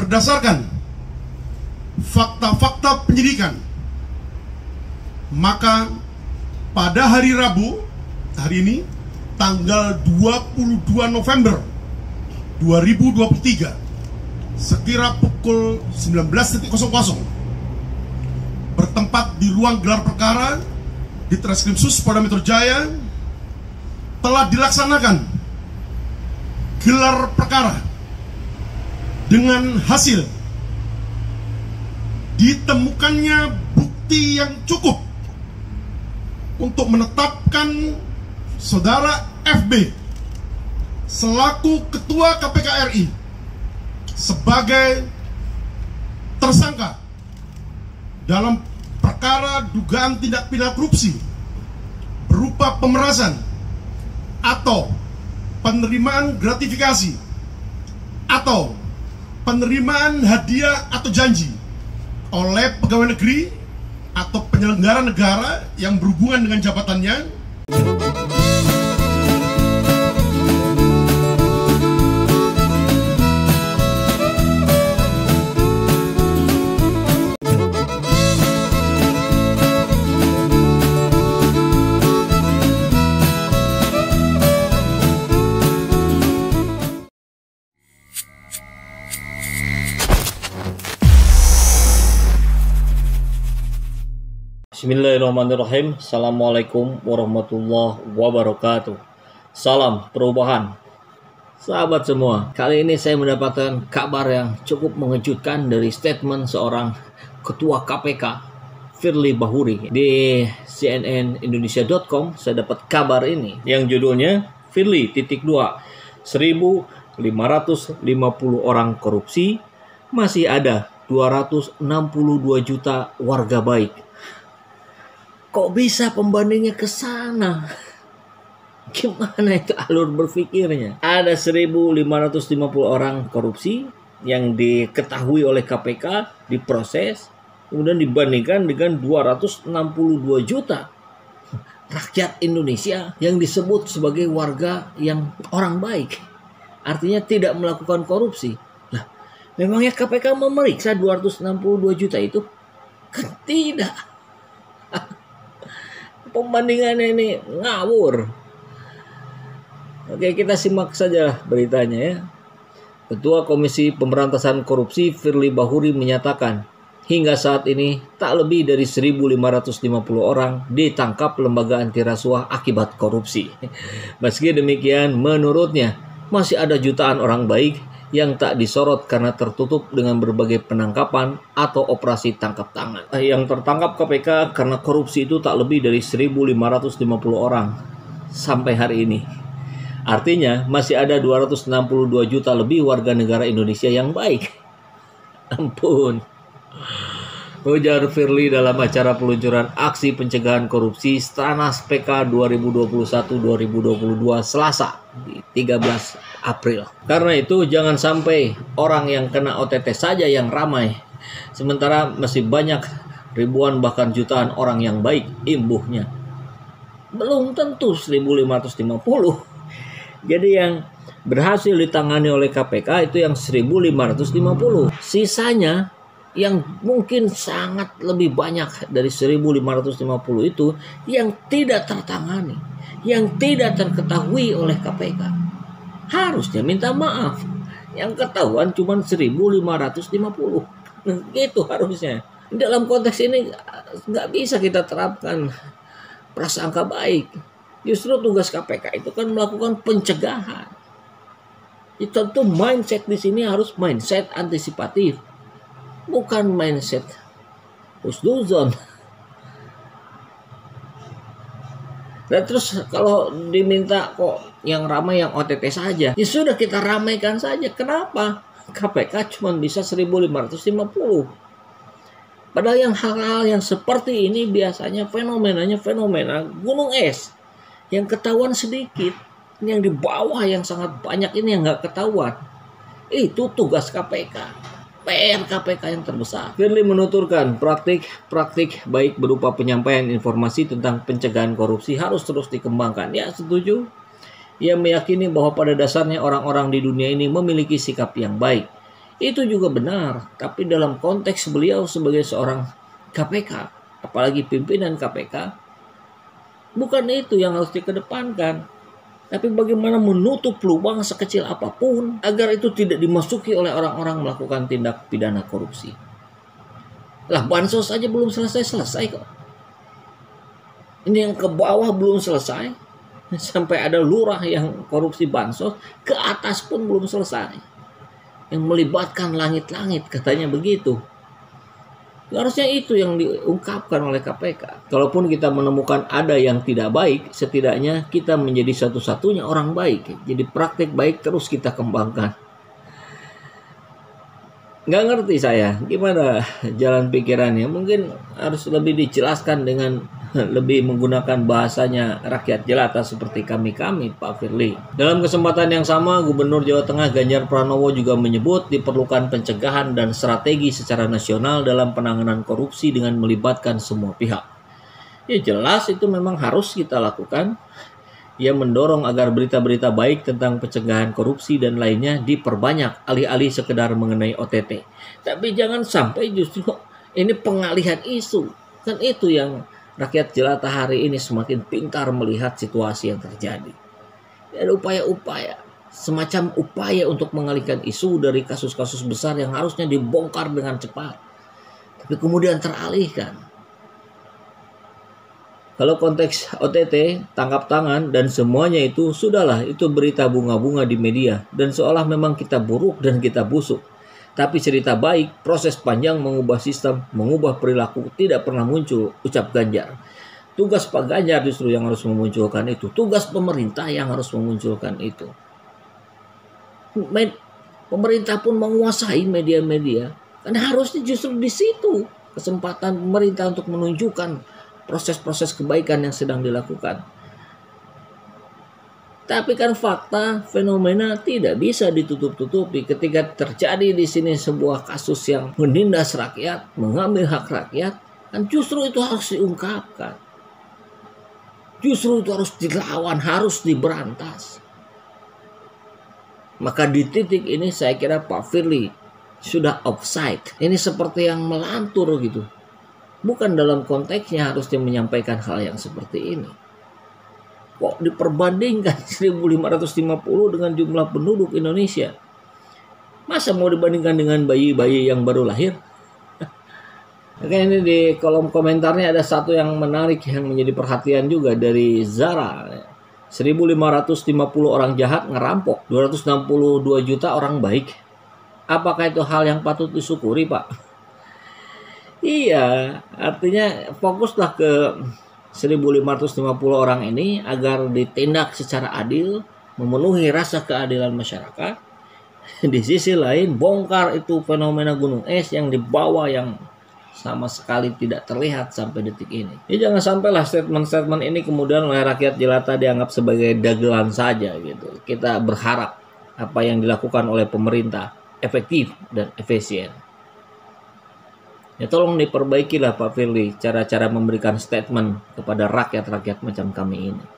berdasarkan fakta-fakta penyidikan, maka pada hari Rabu, hari ini, tanggal 22 November 2023, sekira pukul 19.00, bertempat di ruang gelar perkara di Treskrimsus Polda Metro Jaya, telah dilaksanakan gelar perkara dengan hasil ditemukannya bukti yang cukup untuk menetapkan saudara FB selaku Ketua KPK RI sebagai tersangka dalam perkara dugaan tindak pidana korupsi berupa pemerasan atau penerimaan gratifikasi atau penerimaan hadiah atau janji oleh pegawai negeri atau penyelenggara negara yang berhubungan dengan jabatannya. Bismillahirrahmanirrahim. Assalamualaikum warahmatullahi wabarakatuh. Salam perubahan, sahabat semua. Kali ini saya mendapatkan kabar yang cukup mengejutkan dari statement seorang Ketua KPK, Firly Bahuri. Di cnnindonesia.com saya dapat kabar ini yang judulnya Firly .2 1.550 orang korupsi, masih ada 262 juta warga baik. Kok bisa pembandingnya ke sana? Gimana itu alur berpikirnya? Ada 1.550 orang korupsi yang diketahui oleh KPK, diproses, kemudian dibandingkan dengan 262 juta rakyat Indonesia yang disebut sebagai warga yang orang baik. Artinya tidak melakukan korupsi. Nah, memangnya KPK memeriksa 262 juta itu? Kan tidak. Pembandingannya ini ngawur. Oke, kita simak saja beritanya ya. Ketua Komisi Pemberantasan Korupsi Firly Bahuri menyatakan, hingga saat ini tak lebih dari 1.550 orang ditangkap lembaga anti rasuah akibat korupsi. Meski demikian, menurutnya masih ada jutaan orang baik yang tak disorot karena tertutup dengan berbagai penangkapan atau operasi tangkap tangan. Yang tertangkap KPK karena korupsi itu tak lebih dari 1.550 orang sampai hari ini. Artinya masih ada 262 juta lebih warga negara Indonesia yang baik. Ampun, ujar Firly dalam acara peluncuran aksi pencegahan korupsi Stranas PK 2021-2022 Selasa di 13 April. Karena itu jangan sampai orang yang kena OTT saja yang ramai, sementara masih banyak ribuan bahkan jutaan orang yang baik imbuhnya. Belum tentu 1.550. Jadi yang berhasil ditangani oleh KPK itu yang 1.550. Sisanya yang mungkin sangat lebih banyak dari 1.550 itu yang tidak tertangani, yang tidak terketahui oleh KPK. Harusnya minta maaf. Yang ketahuan cuma 1.550. Gitu harusnya. Dalam konteks ini nggak bisa kita terapkan prasangka baik. Justru tugas KPK itu kan melakukan pencegahan. Itu tentu mindset di sini harus mindset antisipatif, bukan mindset husnuzon. Dan terus kalau diminta kok yang ramai yang OTT saja, ya sudah kita ramaikan saja. Kenapa? KPK cuma bisa 1.550. Padahal yang hal-hal yang seperti ini biasanya fenomenanya fenomena gunung es yang ketahuan sedikit, yang di bawah yang sangat banyak ini yang nggak ketahuan. Itu tugas KPK. PR KPK yang terbesar. Firly menuturkan praktik baik berupa penyampaian informasi tentang pencegahan korupsi harus terus dikembangkan. Ya, setuju. Ia meyakini bahwa pada dasarnya orang-orang di dunia ini memiliki sikap yang baik. Itu juga benar, tapi dalam konteks beliau sebagai seorang KPK, apalagi pimpinan KPK, bukan itu yang harus dikedepankan. Tapi bagaimana menutup lubang sekecil apapun agar itu tidak dimasuki oleh orang-orang melakukan tindak pidana korupsi. Lah bansos aja belum selesai kok. Ini yang ke bawah belum selesai. Sampai ada lurah yang korupsi bansos, ke atas pun belum selesai. Yang melibatkan langit-langit katanya begitu. Harusnya itu yang diungkapkan oleh KPK. Kalaupun kita menemukan ada yang tidak baik, setidaknya kita menjadi satu-satunya orang baik. Jadi praktik baik terus kita kembangkan. Nggak ngerti saya gimana jalan pikirannya. Mungkin harus lebih dijelaskan dengan lebih menggunakan bahasanya rakyat jelata seperti kami Pak Firly. Dalam kesempatan yang sama, Gubernur Jawa Tengah Ganjar Pranowo juga menyebut diperlukan pencegahan dan strategi secara nasional dalam penanganan korupsi dengan melibatkan semua pihak. Ya jelas itu memang harus kita lakukan. Ia mendorong agar berita-berita baik tentang pencegahan korupsi dan lainnya diperbanyak alih-alih sekedar mengenai OTT. Tapi jangan sampai justru ini pengalihan isu. Kan itu yang rakyat jelata hari ini semakin pintar melihat situasi yang terjadi. Ada upaya-upaya, semacam upaya untuk mengalihkan isu dari kasus-kasus besar yang harusnya dibongkar dengan cepat. Tapi kemudian teralihkan. Kalau konteks OTT, tangkap tangan dan semuanya itu sudahlah, itu berita bunga-bunga di media dan seolah memang kita buruk dan kita busuk. Tapi cerita baik, proses panjang mengubah sistem, mengubah perilaku tidak pernah muncul, ucap Ganjar. Tugas Pak Ganjar justru yang harus memunculkan itu. Tugas pemerintah yang harus memunculkan itu. Pemerintah pun menguasai media-media. Karena harusnya justru di situ kesempatan pemerintah untuk menunjukkan proses-proses kebaikan yang sedang dilakukan. Tapi kan fakta, fenomena tidak bisa ditutup-tutupi. Ketika terjadi di sini sebuah kasus yang menindas rakyat, mengambil hak rakyat, kan justru itu harus diungkapkan. Justru itu harus dilawan, harus diberantas. Maka di titik ini saya kira Pak Firly sudah offside. Ini seperti yang melantur gitu. Bukan dalam konteksnya harusnya menyampaikan hal yang seperti ini. Kok diperbandingkan 1550 dengan jumlah penduduk Indonesia? Masa mau dibandingkan dengan bayi-bayi yang baru lahir? Oke, ini di kolom komentarnya ada satu yang menarik yang menjadi perhatian juga dari Zara. 1550 orang jahat ngerampok, 262 juta orang baik. Apakah itu hal yang patut disyukuri, Pak? Iya, artinya fokuslah ke 1550 orang ini agar ditindak secara adil, memenuhi rasa keadilan masyarakat. Di sisi lain, bongkar itu fenomena gunung es yang dibawa yang sama sekali tidak terlihat sampai detik ini. Ya jangan sampailah statement-statement ini kemudian oleh rakyat jelata dianggap sebagai dagelan saja gitu. Kita berharap apa yang dilakukan oleh pemerintah efektif dan efisien. Ya tolong diperbaikilah Pak Firly cara-cara memberikan statement kepada rakyat-rakyat macam kami ini.